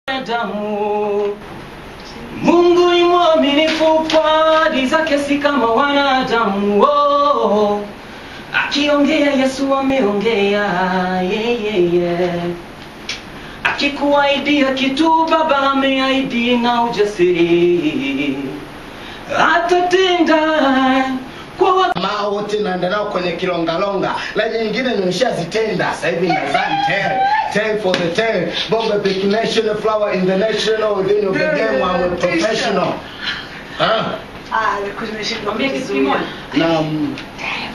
damu. Mungu ni mwaminifu kwa ahadi zake si kama wanadamu. Oh, akiongea Yesu ameongea. Akikuahidia kitu Baba ameahidi na ujasiri atatenda. Kwa mao wote naenda nao kwenye kilongalonga. La nyingine nimeshazitenda. Sasa hivi nadhani tell for the tell. Bomba big national flower in the national within of the game. I'm a professional. Ah, nimeshindwa. mwambie kitu kimoja. Na